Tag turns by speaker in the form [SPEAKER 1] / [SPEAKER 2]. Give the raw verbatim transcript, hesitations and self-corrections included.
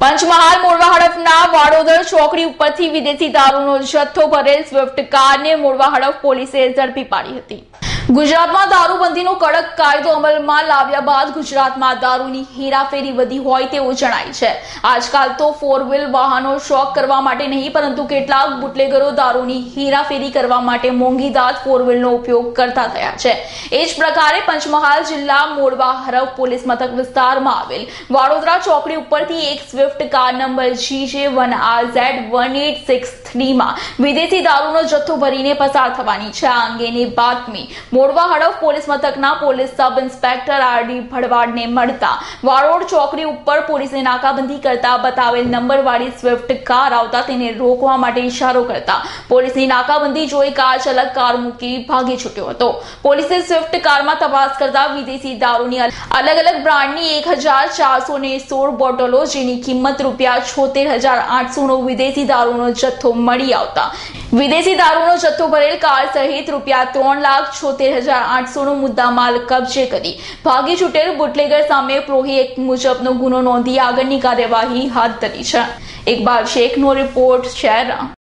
[SPEAKER 1] પંચમહાલ મોરવા હડફના વાડોદર ચોકડી ઉપરથી વિદેશી દારૂનો જથ્થો ભરેલ સ્વિફ્ટ કારને મોરવા હડફ પોલીસે ઝડપી પાડી હતી। ગુજરાતમાં દારૂબંધીનો કડક કાયદો અમલમાં લાવ્યા બાદ ગુજરાતમાં દારૂની હેરાફેરી વધી હોય તેવું જણાય છે। આજકાલ તો ફોર વ્હીલ વાહનો શોખ કરવા માટે નહીં પરંતુ કેટલાક બુટલેગરો દારૂની હેરાફેરી કરવા માટે મોંઘીદાટ ફોર વ્હીલનો ઉપયોગ કરતા થયા છે। એ જ પ્રકારે પંચમહાલ જિલ્લા મોરવા હડફ પોલીસ મથક વિસ્તારમાં આવેલ વાડોદરા ચોકડી ઉપરથી એક Swift car number G J one R Z one eight six three માં વિદેશી દારૂનો જથ્થો ભરીને પસાર થવાની છે। આ અંગેની બાતમી મોરવા હડફ પોલીસ મથકના police sub inspector R D ભડવાડને મળતા વાડોદ ચોકડી ઉપર પોલીસે નાકાબંધી કરતા બતાવેલ નંબરવાળી સ્વિફ્ટ કાર આવતા તેને રોકવા માટે ઇશારો કરતા પોલીસની નાકાબંધી જોઈ કાર ચાલક કાર મૂકી ભાગી છૂટ્યો હતો। પોલીસે સ્વિફ્ટ કારમાં તપાસ કરતા વિદેશી દારૂની અલગ અલગ બ્રાન્ડની એક હજાર ચારસો ને સોળ બોટલો જેની કિંમત રૂપિયા છોતેર હજાર આઠસો નો વિદેશી દારૂનો જથ્થો મળી આવતા વિદેશી દારૂનો જથ્થો ભરેલ કાર સહિત રૂપિયા ત્રણ લાખ છોતેર હજાર આઠસો નો મુદ્દામાલ કબજે કરી ભાગી છૂટેલ બુટલેગર સામે પ્રોહી એક્ટ મુજબનો ગુનો નોંધી આગળની કાર્યવાહી હાથ ધરી છે। ઇકબાલ શેખનો રિપોર્ટ શહેર।